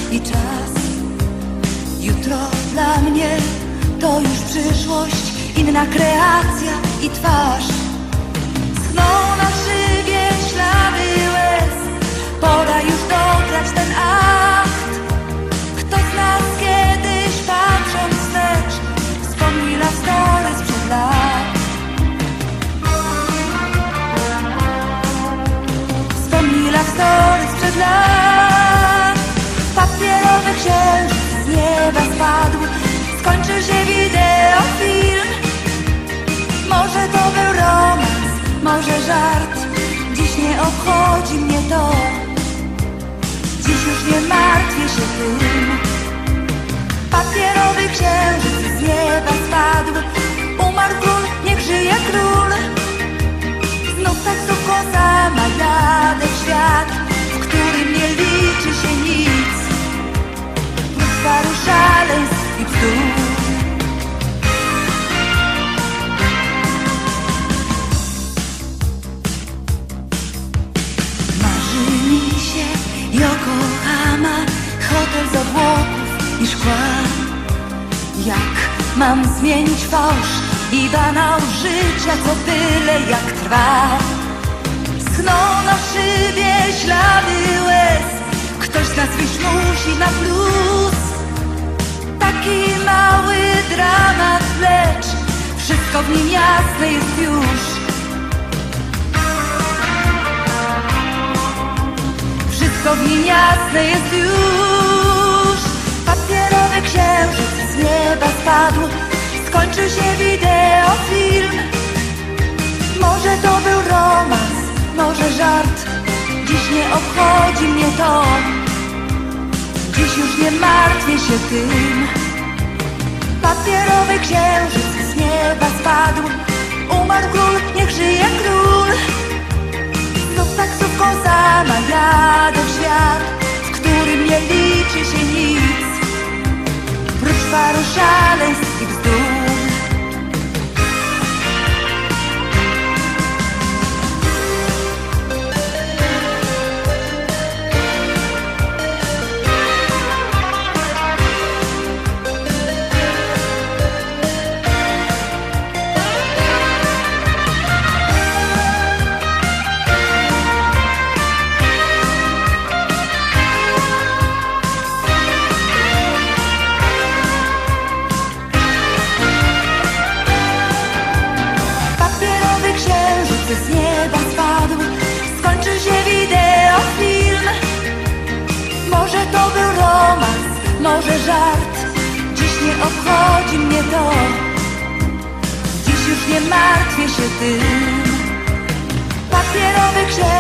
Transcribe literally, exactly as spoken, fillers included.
i czas. Jutro dla mnie to już przyszłość, inna kreacja i twarz. Schną na szybie ślady łez, pora już dograć ten akt. Kto z nas kiedyś patrząc wstecz wspomni love story sprzed lat. Wspomni love story sprzed lat. Papierowy księżyc z nieba spadł, skończył się wideofilm. Może to był romans, może żart, dziś nie obchodzi mnie to. Dziś już nie martwię się tym. Papierowy księżyc z nieba spadł, umarł król, niech żyje król. Znów taksówką sama jadę w świat, w którym nie liczy się nic, prócz paru szaleństw i bzdur. Yokohama, hotel z obłoków i szkła. Jak mam zmienić fałsz i banał życia, co tyle jak trwa? Schną na szybie ślady łez, ktoś z nas wyjść musi na plus. Taki mały dramat, lecz wszystko w nim jasne jest już. Wszystko w nim jasne jest już. Papierowy księżyc z nieba spadł, skończył się wideofilm. Może to był romans, może żart, dziś nie obchodzi mnie to. Dziś już nie martwię się tym. Papierowy księżyc z nieba spadł, umarł król, niech żyje król. Znów taksówką sama jadę w świat, w którym nie liczy się nic, prócz paru szaleństw i bzdur. Z nieba spadł, skończył się wideofilm. Może to był romans, może żart, dziś nie obchodzi mnie to. Dziś już nie martwię się tym. Papierowy księżyc